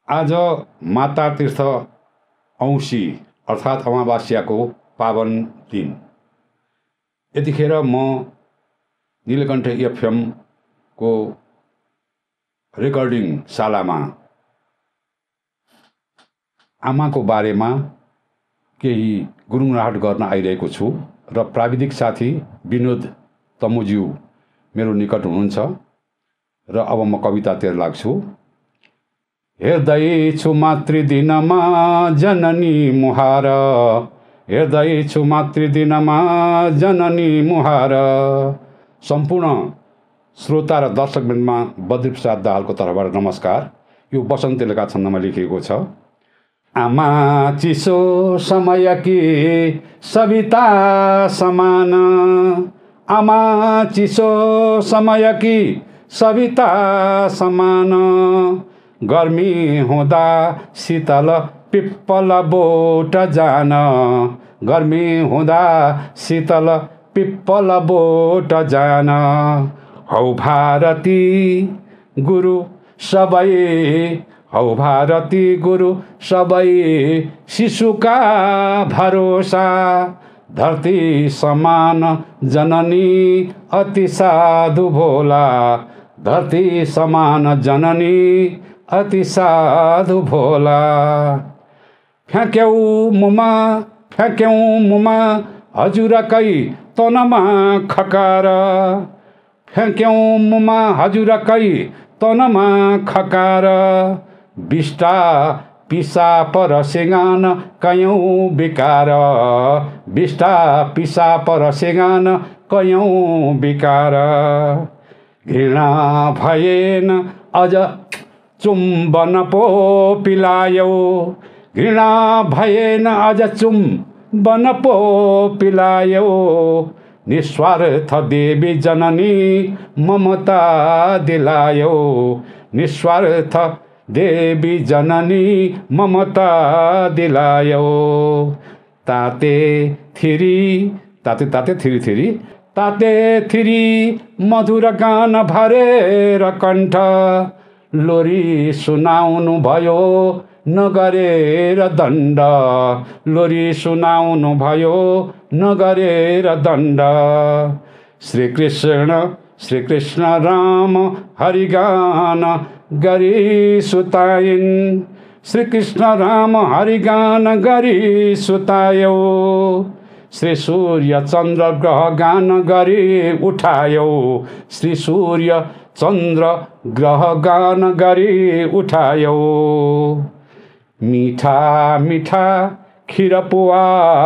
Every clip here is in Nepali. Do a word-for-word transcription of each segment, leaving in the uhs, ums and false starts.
आज माता तीर्थ औँसी अर्थात् अमावास्याको पावन दिन। यतिखेर म नीलकण्ठ एफएम को रेकर्डिङ शालामा आमाको बारेमा केही गुरुङराहट गर्न आइरहेको छु र प्राविधिक साथी विनोद तमुज्यू मेरो निकट हुनुहुन्छ र अब म कवितातिर लाग्छु। हेर्दैछु मातृदिनमा जननी मुहार, हेर्दैछु मातृदिनमा जननी मुहार। सम्पूर्ण श्रोता र दर्शकवृन्दमा बद्रीप्रसाद दाहालको तर्फबाट नमस्कार। यो वसन्त तेलका छन्दमा लेखिएको छ। आमा चिसो समयकी सविता समान, आमा चिसो समयकी सविता समान। गर्मी हुँदा शीतल पिप्पल बोट जान, गर्मी हुँदा शीतल पिप्पल बोट जान। हौ भारती गुरु सबै, हौ भारती गुरु सबै शिशुका भरोसा। धरती समान जननी अति साधु भोला, धरती समान जननी अति साधु भोला। फ्याँक्यौ मुमा, फ्याँक्यौ मुमा हजुरकै तनमा खकार, फ्याँक्यौ मुमा हजुरकै तनमा खकार। बिष्टा पिसाप र सिँगान कयौँ विकार, बिष्टा पिसाप र सिँगान कयौँ विकार। घृणा भएन अझ चुम्बन पो पिलायौ, घृणा भएन अझ चुम्बन पो पिलायौ। निस्वार्थ देवी जननी ममता दिलायौ, निस्वार्थ देवी जननी ममता दिलायौ। ताते थिरी, ताते ताते थिरी थिरी, ताते थिरी मधुर गान भरेर कण्ठ। लोरी सुनाउनु भयो नगरेर दण्ड, लोरी सुनाउनु भयो नगरेर दण्ड। श्री कृष्ण श्री कृष्ण राम हरिगान गरी सुताइन्, श्री कृष्ण राम हरिगान गरी सुतायौ। श्री सूर्य चन्द्र ग्रह गान गरी उठायौ, श्री सूर्य चन्द्र ग्रह गान गरी उठायौ। मिठा मिठा खिरपुवा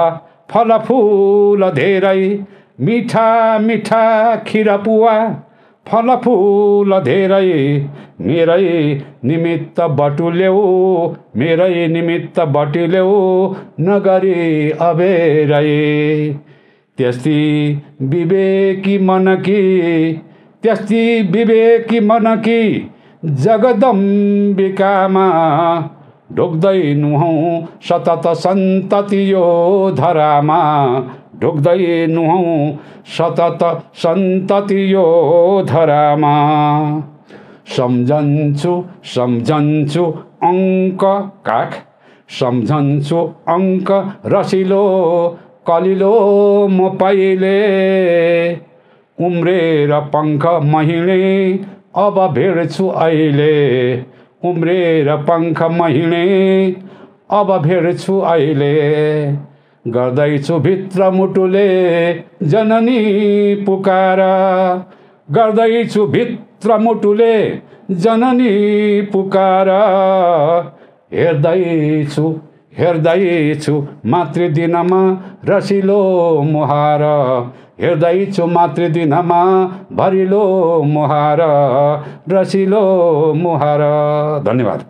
फलफुल धेरै, मिठा मिठा खिरपुवा फलफुल धेरै। मेरै निमित्त बटुल्यौ, मेरै निमित्त बटुल्यौ नगरी अबेरै। त्यस्ती विवेकी मनकी, त्यस्ती विवेकी मनकी जगदम्बिकामा। ढोक्दै नुहौँ सतत सन्तति यो धरामा, ढोक्दै नुहौँ सतत सन्तति यो धरामा। सम्झन्छु सम्झन्छु अङ्क काख, सम्झन्छु अङ्क रसिलो कलिलो म पहिले। उम्रेर पङ्ख महिने अब भेट्छु अहिले, उम्रेर पङ्ख महिने अब भेट्छु अहिले। गर्दैछु भित्र मुटुले जननी पुकार, गर्दैछु भित्र मुटुले जननी पुकार। हेर्दैछु हेर्दैछु मातृदिनमा रसिलो मुहार, हेर्दैछु मातृदिनमा भरिलो मुहार, रसिलो मुहार। धन्यवाद।